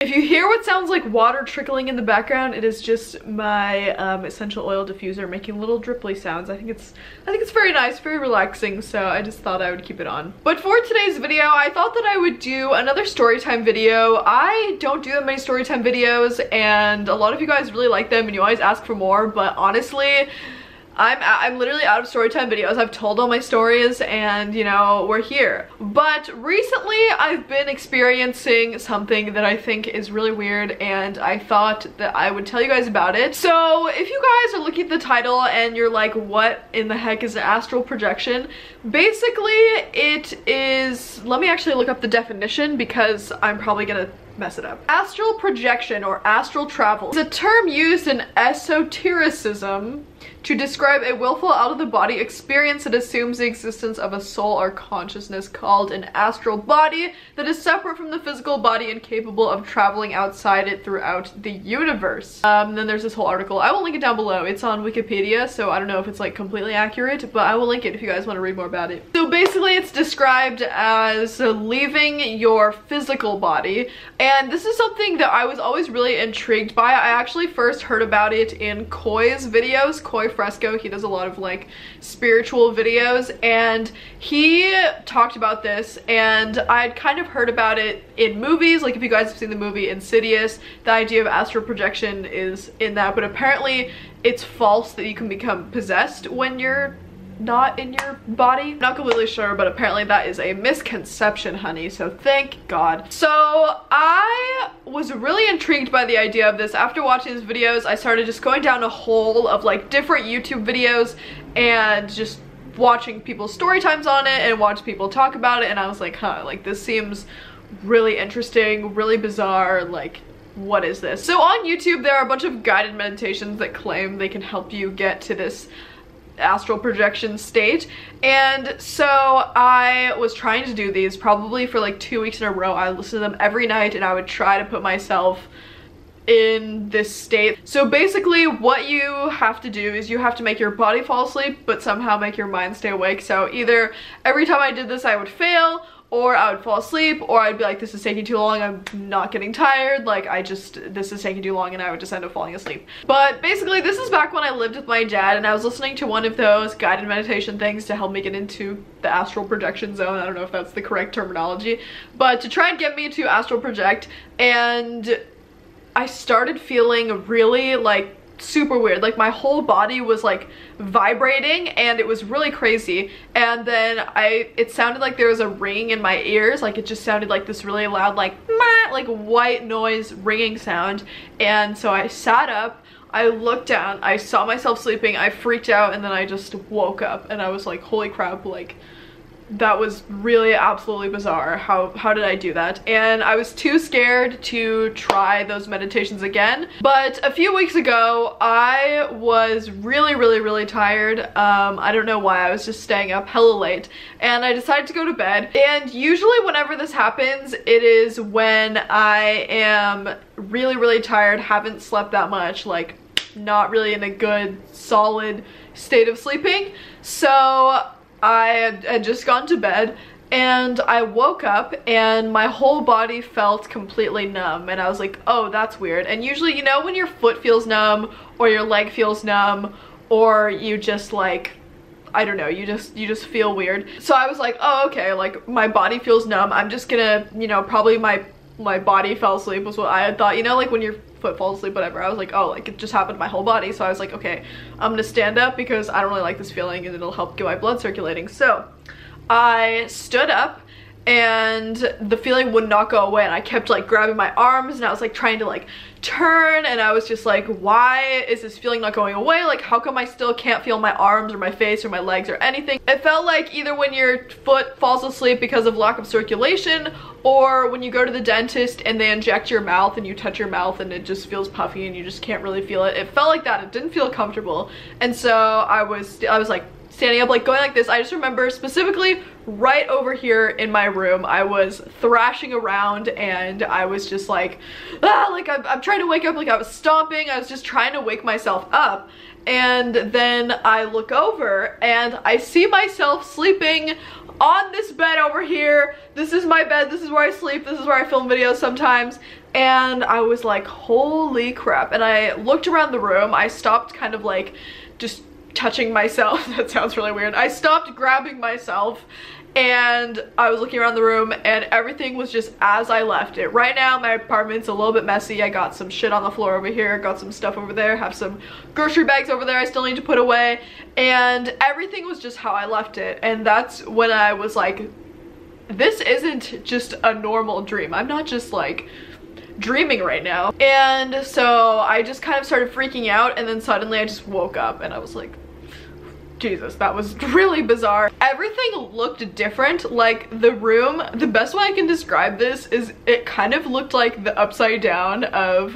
If you hear what sounds like water trickling in the background, it is just my essential oil diffuser making little dripply sounds. I think it's very nice, very relaxing, so I just thought I would keep it on. But for today's video, I thought that I would do another storytime video. I don't do that many storytime videos, and a lot of you guys really like them and you always ask for more, but honestly, I'm literally out of storytime videos. I've told all my stories and, you know, we're here. But recently I've been experiencing something that I think is really weird, and I thought that I would tell you guys about it. So if you guys are looking at the title and you're like, what in the heck is an astral projection? Basically it is, let me actually look up the definition because I'm probably gonna mess it up. Astral projection or astral travel is a term used in esotericism to describe a willful out-of-the-body experience that assumes the existence of a soul or consciousness called an astral body that is separate from the physical body and capable of traveling outside it throughout the universe. Then there's this whole article. I will link it down below. It's on Wikipedia, so I don't know if it's like completely accurate, but I will link it if you guys want to read more about it. So basically it's described as leaving your physical body, and this is something that I was always really intrigued by. I actually first heard about it in Koi's videos. Koi Fresco, he does a lot of like spiritual videos, and he talked about this, and I'd kind of heard about it in movies. Like if you guys have seen the movie Insidious, the idea of astral projection is in that, but apparently it's false that you can become possessed when you're not in your body. I'm not completely sure, but apparently that is a misconception, honey, so thank God. So I was really intrigued by the idea of this. After watching these videos, I started just going down a hole of like different YouTube videos and just watching people's story times on it and watch people talk about it, and I was like, huh, like this seems really interesting, really bizarre, like what is this? So on YouTube there are a bunch of guided meditations that claim they can help you get to this astral projection state, and so I was trying to do these probably for like 2 weeks in a row. I listened to them every night and I would try to put myself in this state. So basically what you have to do is you have to make your body fall asleep but somehow make your mind stay awake. So either every time I did this I would fail, or I would fall asleep, or I'd be like, this is taking too long, I'm not getting tired, like this is taking too long, and I would just end up falling asleep. But basically this is back when I lived with my dad and I was listening to one of those guided meditation things to help me get into the astral projection zone. I don't know if that's the correct terminology, but to try and get me to astral project, and I started feeling really like super weird. Like my whole body was like vibrating and it was really crazy, and then it sounded like there was a ringing in my ears. Like it just sounded like this really loud like white noise ringing sound. And so I sat up, I looked down, I saw myself sleeping, I freaked out, and then I just woke up and I was like, holy crap, like that was really absolutely bizarre. How did I do that? And I was too scared to try those meditations again. But a few weeks ago I was really tired. I don't know why. I was just staying up hella late and I decided to go to bed. And usually whenever this happens, it is when I am really tired, haven't slept that much, like not really in a good solid state of sleeping. So I had just gone to bed and I woke up and my whole body felt completely numb, and I was like, oh, that's weird. And usually, you know, when your foot feels numb or your leg feels numb, or you just like, I don't know, you just feel weird. So I was like, oh, okay, like my body feels numb, I'm just gonna, you know, probably my body fell asleep was what I had thought, you know, like when your foot falls asleep, whatever. I was like, oh, like it just happened to my whole body. So I was like, okay, I'm gonna stand up because I don't really like this feeling and it'll help get my blood circulating. So I stood up and the feeling would not go away, and I kept like grabbing my arms and I was like trying to like turn, and I was just like, why is this feeling not going away? Like how come I still can't feel my arms or my face or my legs or anything? It felt like either when your foot falls asleep because of lack of circulation, or when you go to the dentist and they inject your mouth and you touch your mouth and it just feels puffy and you just can't really feel it. It felt like that. It didn't feel comfortable. And so I was like standing up, like going like this. I just remember specifically right over here in my room, I was thrashing around and I was just like, ah, like I'm trying to wake up, like I was stomping, I was just trying to wake myself up. And then I look over and I see myself sleeping on this bed over here. This is my bed, this is where I sleep, this is where I film videos sometimes. and I was like, holy crap. And I looked around the room. I stopped kind of like just touching myself. That sounds really weird. I stopped grabbing myself and I was looking around the room and everything was just as I left it. Right now my apartment's a little bit messy. I got some shit on the floor over here, got some stuff over there, have some grocery bags over there I still need to put away, and everything was just how I left it. And that's when I was like, this isn't just a normal dream. I'm not just like dreaming right now. And so I just kind of started freaking out, and then suddenly I just woke up and I was like, Jesus, that was really bizarre. Everything looked different. Like the room, the best way I can describe this is it kind of looked like the upside down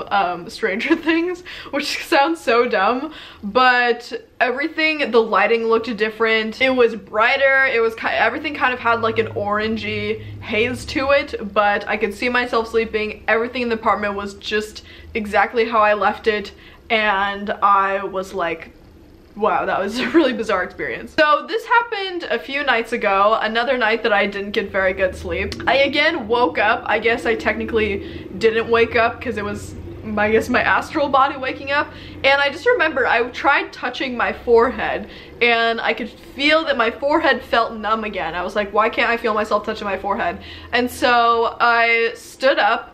of Stranger Things, which sounds so dumb, but everything, the lighting looked different. It was brighter. It was everything kind of had like an orangey haze to it, but I could see myself sleeping. Everything in the apartment was just exactly how I left it, and I was like, wow, that was a really bizarre experience. So this happened a few nights ago, another night that I didn't get very good sleep. I again woke up. I guess I technically didn't wake up because it was, I guess, my astral body waking up. And I just remember I tried touching my forehead and I could feel that my forehead felt numb again. I was like, why can't I feel myself touching my forehead? And so I stood up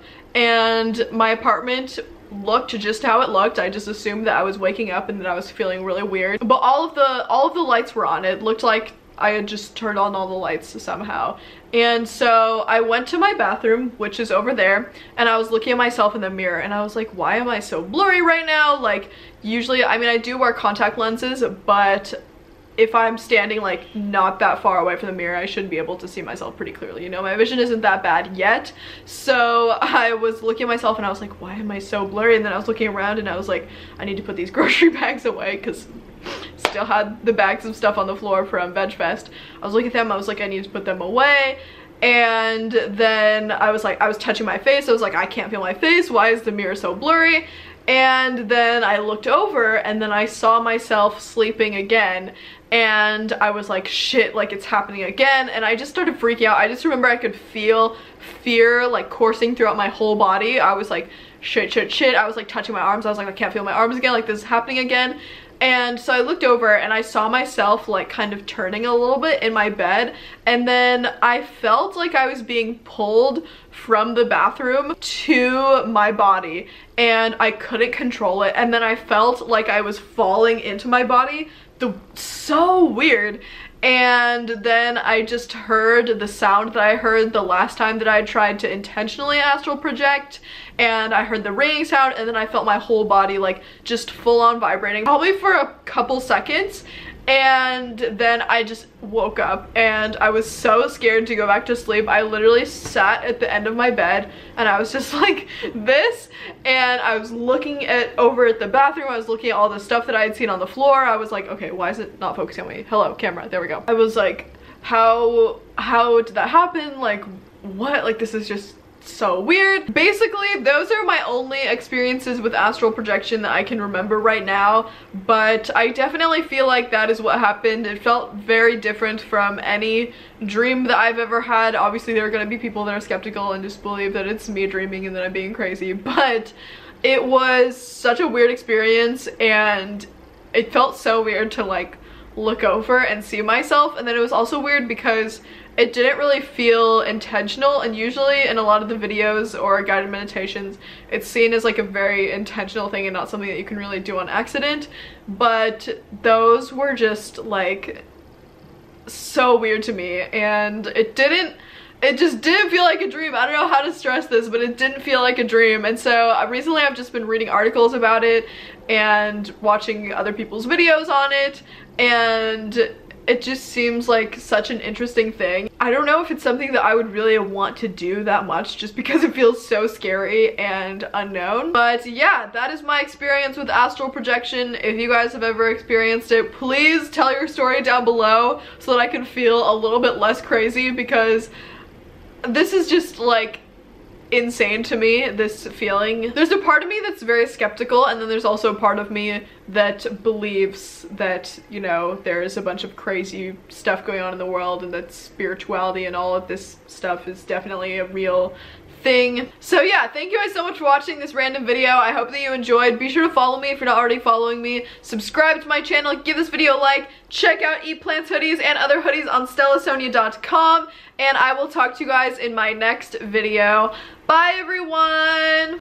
and my apartment looked just how it looked. I just assumed that I was waking up and that I was feeling really weird. But all of the lights were on. It looked like I had just turned on all the lights somehow. And so I went to my bathroom, which is over there, and I was looking at myself in the mirror and I was like, why am I so blurry right now? Like usually, I mean, I do wear contact lenses, but if I'm standing like not that far away from the mirror, I should be able to see myself pretty clearly. You know, my vision isn't that bad yet. So I was looking at myself and I was like, why am I so blurry? And then I was looking around and I was like, I need to put these grocery bags away because still had the bags of stuff on the floor from VegFest. I was looking at them, I was like, I need to put them away. And then I was like, I was touching my face. I was like, I can't feel my face. Why is the mirror so blurry? And then I looked over and then I saw myself sleeping again. And I was like, shit, like it's happening again. And I just started freaking out. I just remember I could feel fear like coursing throughout my whole body. I was like, shit, shit, shit. I was like touching my arms. I was like, I can't feel my arms again. Like this is happening again. And so I looked over and I saw myself like kind of turning a little bit in my bed. And then I felt like I was being pulled from the bathroom to my body and I couldn't control it. And then I felt like I was falling into my body. So weird. And then I just heard the sound that I heard the last time that I tried to intentionally astral project, and I heard the ringing sound, and then I felt my whole body like just full on vibrating, probably for a couple seconds. And then I just woke up and I was so scared to go back to sleep. I literally sat at the end of my bed and I was just like this, and I was looking over at the bathroom. I was looking at all the stuff that I had seen on the floor. I was like, okay, why is it not focusing on me? Hello, camera, there we go. I was like, how did that happen? Like what? Like this is just so weird. Basically, those are my only experiences with astral projection that I can remember right now, but I definitely feel like that is what happened. It felt very different from any dream that I've ever had. Obviously, there are going to be people that are skeptical and just believe that it's me dreaming and that I'm being crazy, but it was such a weird experience and it felt so weird to like look over and see myself. And then it was also weird because it didn't really feel intentional, and usually in a lot of the videos or guided meditations it's seen as like a very intentional thing and not something that you can really do on accident, but those were just like so weird to me, and it just didn't feel like a dream. I don't know how to stress this, but it didn't feel like a dream. And so recently I've just been reading articles about it and watching other people's videos on it, and it just seems like such an interesting thing. I don't know if it's something that I would really want to do that much just because it feels so scary and unknown. But yeah, that is my experience with astral projection. If you guys have ever experienced it, please tell your story down below so that I can feel a little bit less crazy, because this is just like insane to me, this feeling. There's a part of me that's very skeptical, and then there's also a part of me that believes that, you know, there's a bunch of crazy stuff going on in the world and that spirituality and all of this stuff is definitely a real thing. So yeah, thank you guys so much for watching this random video. I hope that you enjoyed. Be sure to follow me if you're not already following me. Subscribe to my channel, give this video a like, check out Eat Plants hoodies and other hoodies on stellasonia.com, and I will talk to you guys in my next video. Bye everyone!